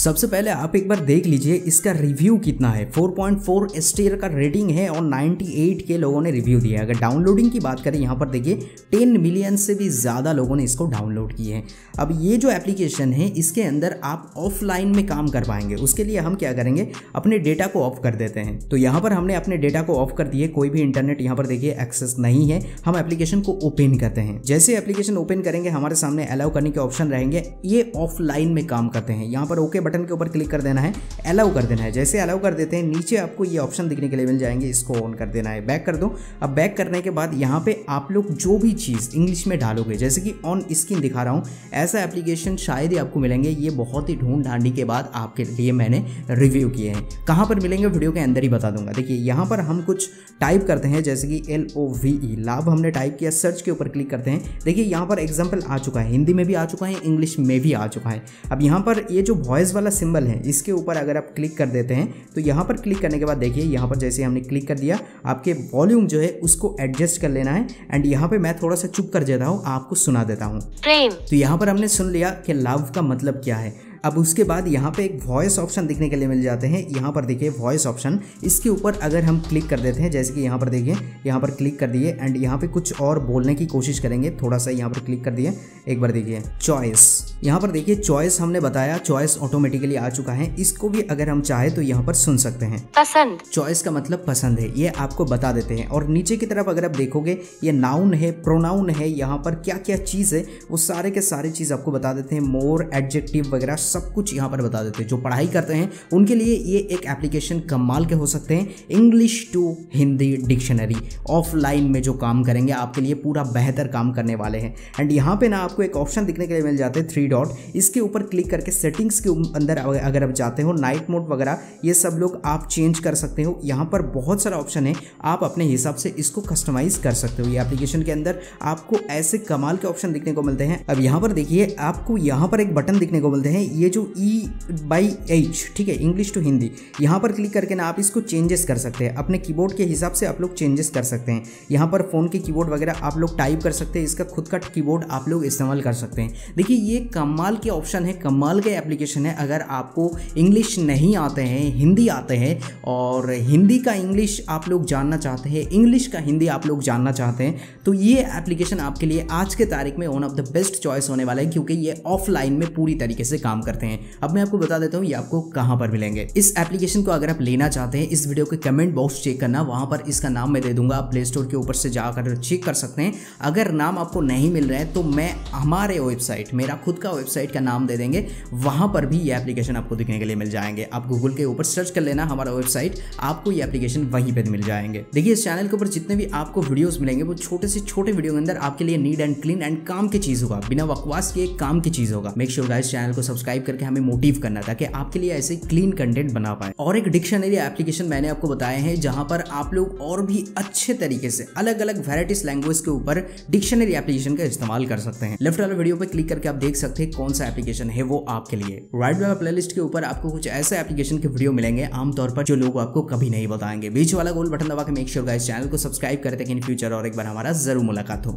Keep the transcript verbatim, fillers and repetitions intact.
सबसे पहले आप एक बार देख लीजिए इसका रिव्यू कितना है। फोर पॉइंट फोर स्टार का रेटिंग है और अट्ठानवे के लोगों ने रिव्यू दिया है। अगर डाउनलोडिंग की बात करें यहाँ पर देखिए टेन मिलियन से भी ज़्यादा लोगों ने इसको डाउनलोड किए हैं। अब ये जो एप्लीकेशन है इसके अंदर आप ऑफलाइन में काम कर पाएंगे। उसके लिए हम क्या करेंगे, अपने डेटा को ऑफ कर देते हैं। तो यहाँ पर हमने अपने डेटा को ऑफ कर दिए, कोई भी इंटरनेट यहाँ पर देखिए एक्सेस नहीं है। हम एप्लीकेशन को ओपन करते हैं। जैसे एप्लीकेशन ओपन करेंगे हमारे सामने अलाउ करने के ऑप्शन रहेंगे। ये ऑफलाइन में काम करते हैं। यहाँ पर ओके बटन के ऊपर क्लिक कर देना है, अलाउ कर देना है। जैसे अलाउ कर देते हैं नीचे आपको ये ऑप्शन दिखने के लिए मिल जाएंगे, इसको ऑन कर देना है। बैक कर दो। अब बैक करने के बाद यहाँ पे आप लोग जो भी चीज़ इंग्लिश में डालोगे, जैसे कि ऑन स्क्रीन दिखा रहा हूँ, ऐसा एप्लीकेशन शायद ही आपको मिलेंगे। ये बहुत ही ढूंढ ढांडी के बाद आपके लिए मैंने रिव्यू किए हैं। कहाँ पर मिलेंगे वीडियो के अंदर ही बता दूंगा। देखिए यहाँ पर हम कुछ टाइप करते हैं, जैसे कि एल ओ वी ई लाभ हमने टाइप किया, सर्च के ऊपर क्लिक करते हैं। देखिए यहाँ पर एग्जाम्पल आ चुका है, हिंदी में भी आ चुका है, इंग्लिश में भी आ चुका है। अब यहाँ पर ये जो वॉइस वाला सिंबल है इसके ऊपर अगर आप क्लिक कर देते हैं तो यहाँ पर क्लिक करने के बाद देखिए यहाँ पर जैसे हमने क्लिक कर दिया, आपके वॉल्यूम जो है उसको एडजस्ट कर लेना है। एंड यहाँ पे मैं थोड़ा सा चुप कर देता हूँ, आपको सुना देता हूँ। प्रेम। तो यहाँ पर हमने सुन लिया कि लव का मतलब क्या है। अब उसके बाद यहाँ पे एक वॉइस ऑप्शन दिखने के लिए मिल जाते हैं। यहाँ पर देखिए वॉइस ऑप्शन, इसके ऊपर अगर हम क्लिक कर देते हैं, जैसे कि यहाँ पर देखिए यहाँ पर क्लिक कर दिए एंड यहाँ पे कुछ और बोलने की कोशिश करेंगे। थोड़ा सा यहाँ पर क्लिक कर दिए, एक बार देखिए चॉइस। यहाँ पर देखिए चॉइस हमने बताया, चॉइस ऑटोमेटिकली आ चुका है। इसको भी अगर हम चाहे तो यहाँ पर सुन सकते हैं। पसंद, चॉइस का मतलब पसंद है, ये आपको बता देते हैं। और नीचे की तरफ अगर आप देखोगे ये नाउन है, प्रोनाउन है, यहाँ पर क्या क्या चीज़ है वो सारे के सारे चीज़ आपको बता देते हैं। मोर, एडजेक्टिव वगैरह सब कुछ यहाँ पर बता देते हैं। जो पढ़ाई करते हैं उनके लिए ये एक एप्लीकेशन कमाल के हो सकते हैं। English to Hindi dictionary offline में जो काम करेंगे आपके लिए पूरा बेहतर काम करने वाले हैं। एंड यहाँ पे ना आपको एक ऑप्शन दिखने के लिए मिल जाते हैं, थ्री डॉट। इसके ऊपर क्लिक करके सेटिंग्स के अंदर अगर आप जाते हो, नाइट मोड वगैरह ये सब लोग आप चेंज कर सकते हो। यहाँ पर बहुत सारा ऑप्शन है, आप अपने हिसाब से इसको कस्टमाइज कर सकते हो। ये एप्लीकेशन के अंदर आपको ऐसे कमाल के ऑप्शन दिखने को मिलते हैं। अब यहाँ पर देखिए आपको यहाँ पर एक बटन दिखने को मिलते हैं, ये जो ई बाई एच, ठीक है, इंग्लिश टू हिंदी। यहाँ पर क्लिक करके ना आप इसको चेंजेस कर सकते हैं। अपने कीबोर्ड के हिसाब से आप लोग चेंजेस कर सकते हैं। यहाँ पर फ़ोन के कीबोर्ड वगैरह आप लोग टाइप कर सकते हैं। इसका खुद का कीबोर्ड आप लोग इस्तेमाल कर सकते हैं। देखिए ये कमाल के ऑप्शन है, कमाल के एप्लीकेशन है। अगर आपको इंग्लिश नहीं आते हैं, हिंदी आते हैं और हिंदी का इंग्लिश आप लोग जानना चाहते हैं, इंग्लिश का हिंदी आप लोग जानना चाहते हैं, तो ये एप्लीकेशन आपके लिए आज के तारीख में one of the best choice होने वाला है, क्योंकि ये ऑफलाइन में पूरी तरीके से काम करते हैं। अब मैं आपको बता देता हूँ ये आपको कहाँ पर मिलेंगे। इस एप्लीकेशन को अगर आप लेना चाहते हैं, इस वीडियो के कमेंट बॉक्स चेक करना, वहाँ पर इसका नाम मैं दे दूंगा। आप प्ले स्टोर के ऊपर से जाकर चेक कर सकते हैं। अगर नाम आपको नहीं मिल रहा है तो मैं हमारे वेबसाइट, मेरा खुद का वेबसाइट का नाम दे देंगे, वहाँ पर भी ये एप्लीकेशन आपको दिखने के लिए मिल जाएंगे। आप गूगल के ऊपर सर्च कर लेना हमारा वेबसाइट, आपको ये एप्लीकेशन वहीं पर मिल जाएंगे। देखिए इस चैनल के ऊपर जितने भी आपको वीडियोस मिलेंगे वो छोटे से छोटे वीडियो के अंदर आपके लिए नीट एंड क्लीन एंड काम की चीज़ होगा, बिना बकवास के एक काम की चीज़ होगा। मेक श्योर गाइस चैनल को सब्सक्राइब करके हमें मोटिव करना ताकि आपके लिए ऐसे क्लीन कंटेंट बना पाए। और एक डिक्शनरी एप्लीकेशन मैंने आपको बताया है जहां पर आप लोग और भी अच्छे तरीके से अलग अलग वैराइटीज लैंग्वेज के ऊपर डिक्शनरी एप्लीकेशन का इस्तेमाल कर सकते हैं। लेफ्ट वाला वीडियो पे क्लिक करके आप देख सकते हैं कौन सा एप्लीकेशन है वो आपके लिए। राइट वाला प्लेलिस्ट के ऊपर आपको कुछ ऐसे एप्लीकेशन के वीडियो मिलेंगे आमतौर पर जो लोग आपको कभी नहीं बताएंगे। बीच वाला गोल बटन दबा के मेक श्योर गाइस चैनल को सब्सक्राइब करें ताकि इन फ्यूचर और एक बार हमारा जरूर मुलाकात हो।